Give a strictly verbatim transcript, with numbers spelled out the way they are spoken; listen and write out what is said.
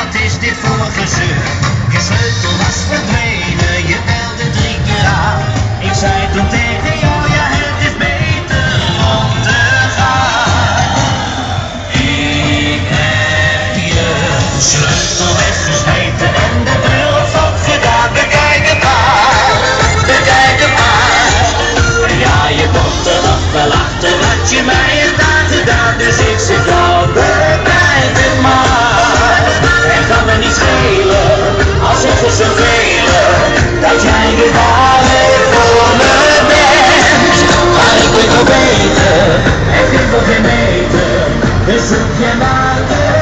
wat is dit voor gezeur? Je sleutel was verdwenen, je belde drie keer aan. Ik zei toen tegen jou, ja het is beter om te gaan. Ik heb je sleutel weggesmeten en de deur op slot gedaan. Bekijk het maar, bekijk het maar. Ja, je komt er nog wel achter dat je mij hebt aangedaan. Dus ik zeg jou, bekijk het maar. Het kan me niet schelen, als ik er zoveel dat jij de waarheid voor me bent. Maar ik weet wel beter, het is nog geen meter, dus zoek je maar.